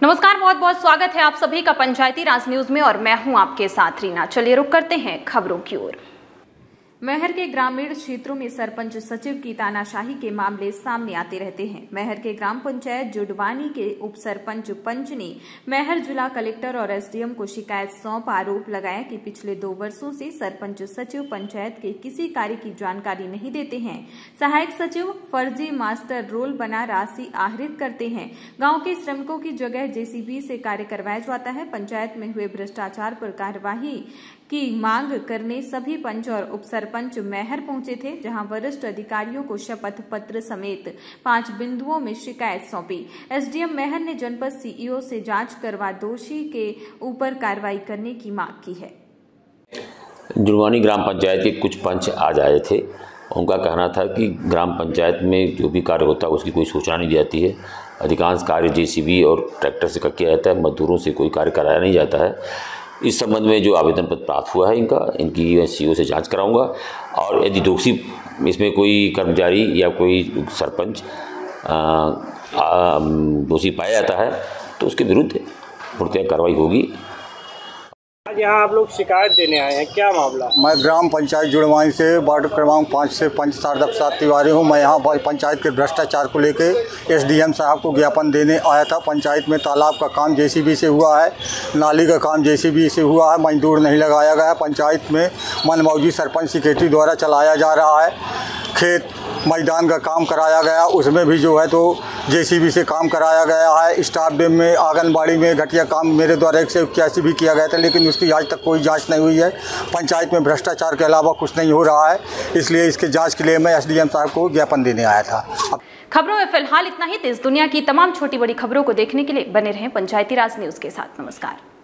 नमस्कार, बहुत बहुत स्वागत है आप सभी का पंचायती राज न्यूज में और मैं हूं आपके साथ रीना। चलिए रुक करते हैं खबरों की ओर। मैहर के ग्रामीण क्षेत्रों में सरपंच सचिव की तानाशाही के मामले सामने आते रहते हैं। मैहर के ग्राम पंचायत जुडवानी के उप सरपंच पंच ने मैहर जिला कलेक्टर और एसडीएम को शिकायत सौंप आरोप लगाया कि पिछले 2 वर्षों से सरपंच सचिव पंचायत के किसी कार्य की जानकारी नहीं देते हैं। सहायक सचिव फर्जी मास्टर रोल बना राशि आहरित करते हैं। गाँव के श्रमिकों की जगह जेसीबी से कार्य करवाया जाता है। पंचायत में हुए भ्रष्टाचार पर कार्यवाही की मांग करने सभी पंच और उप सरपंच मैहर पहुंचे थे, जहां वरिष्ठ अधिकारियों को शपथ पत्र समेत 5 बिंदुओं में शिकायत सौंपी। एसडीएम मैहर ने जनपद सीईओ से जांच करवा दोषी के ऊपर कार्रवाई करने की मांग की है। जुडवानी ग्राम पंचायत के कुछ पंच आज आए थे। उनका कहना था कि ग्राम पंचायत में जो भी कार्य होता है उसकी कोई सूचना नहीं दी जाती है। अधिकांश कार्य जेसीबी और ट्रैक्टर से किया जाता है, मजदूरों से कोई कार्य कराया नहीं जाता है। इस संबंध में जो आवेदन पत्र प्राप्त हुआ है इनकी मैं सीईओ से जांच कराऊंगा और यदि दोषी इसमें कोई कर्मचारी या कोई सरपंच दोषी पाया जाता है तो उसके विरुद्ध पूर्णतः कार्रवाई होगी। आज यहाँ आप लोग शिकायत देने आए हैं, क्या मामला? मैं ग्राम पंचायत जुडवानी से वार्ड क्रमांक 5 से पंच शारदा प्रसाद तिवारी हूँ। मैं यहाँ पंचायत के भ्रष्टाचार को लेके एसडीएम साहब को ज्ञापन देने आया था। पंचायत में तालाब का काम जेसीबी से हुआ है, नाली का काम जेसीबी से हुआ है, मजदूर नहीं लगाया गया। पंचायत में मनमौजी सरपंच सेक्रेटरी द्वारा चलाया जा रहा है। खेत मैदान का काम कराया गया, उसमें भी जो है तो जेसीबी से काम कराया गया है। स्टाफ डैम में, आंगनबाड़ी में घटिया काम मेरे द्वारा 181 भी किया गया था, लेकिन उसकी आज तक कोई जांच नहीं हुई है। पंचायत में भ्रष्टाचार के अलावा कुछ नहीं हो रहा है, इसलिए इसके जांच के लिए मैं एसडीएम साहब को ज्ञापन देने आया था। खबरों में फिलहाल इतना ही। देश दुनिया की तमाम छोटी बड़ी खबरों को देखने के लिए बने रहें पंचायती राज न्यूज के साथ। नमस्कार।